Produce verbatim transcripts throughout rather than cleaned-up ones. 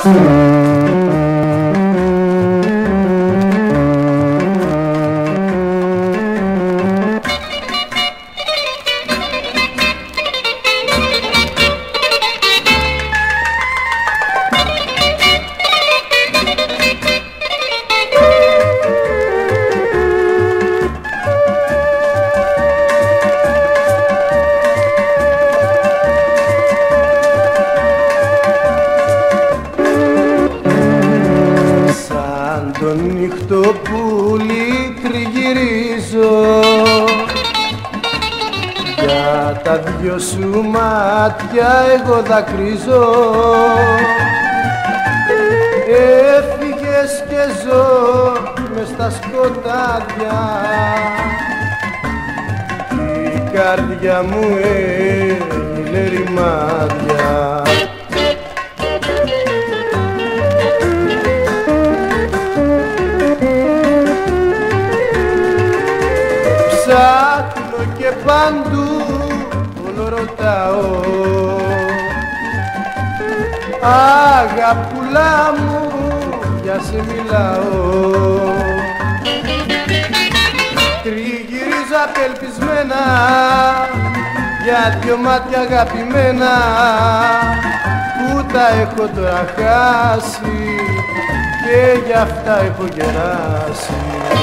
Εγώ δακρύζω, έφυγες και ζω μες στα σκοτάδια, η καρδιά μου έγινε ρημάδια. Ψάχνω και παντού όλο ρωτάω, αγαπούλα μου, για σε μιλάω. Τριγυρίζω απελπισμένα για δυο μάτια αγαπημένα που τα έχω τώρα χάσει και γι' αυτά έχω γεράσει.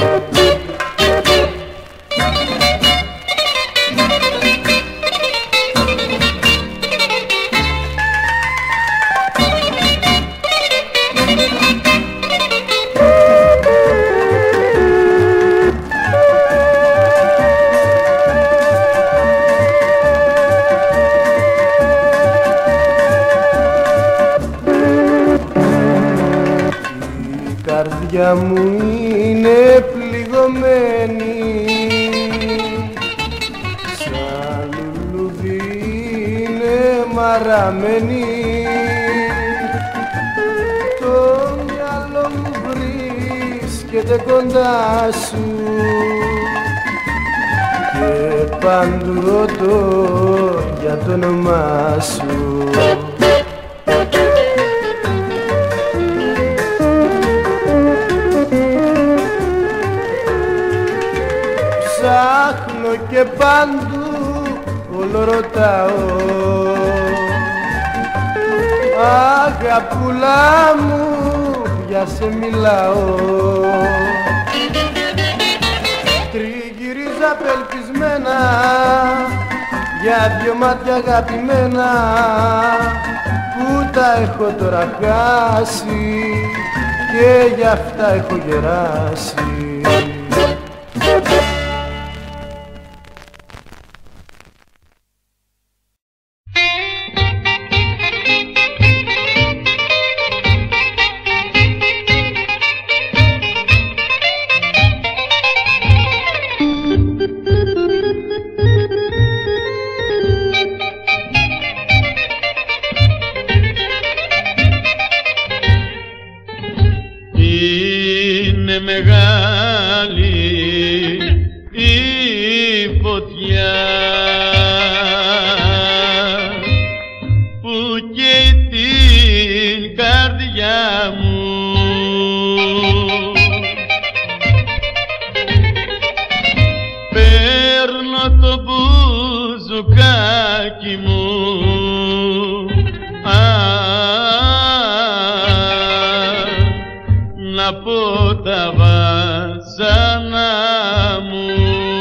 Η καρδιά μου είναι πληγωμένη, σαν λουλούδι είναι μαραμένη. Το μυαλό μου βρίσκεται κοντά σου και παντού ρωτώ για το όνομά σου. Ψάχνω και παντού όλο ρωτάω, αγαπούλα μου, για σε μιλάω. Τριγυρίζω απελπισμένα για δυο μάτια αγαπημένα που τα έχω τώρα χάσει και γι' αυτά έχω γεράσει. Είναι μεγάλη η φωτιά που καίει την καρδιά μου. Παίρνω το μπουζουκάκι μου, από τα βάζανα μου.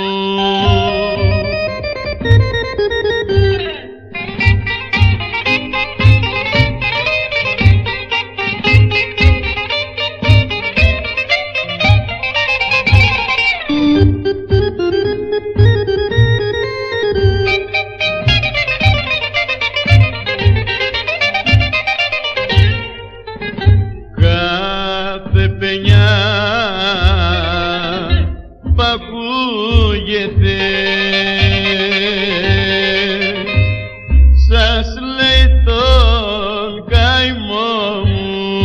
Ακούγεται, σας λέει τον καημό μου.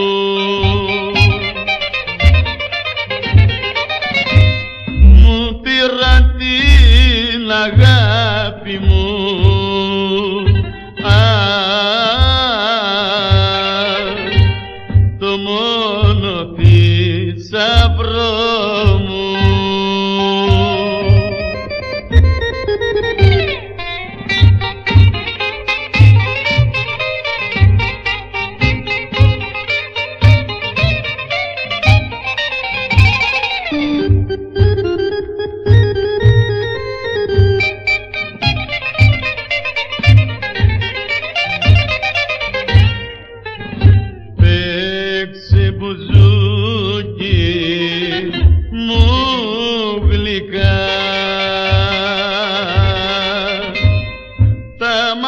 Μου πήραν την αγάπη μου, α,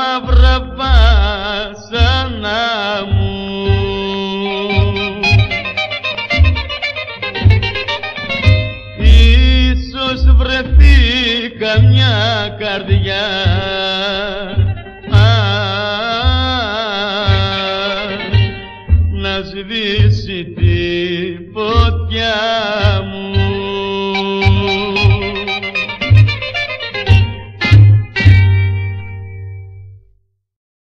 μαύρα βάσανα μου. Ίσως βρεθεί καμιά καρδιά να σβήσει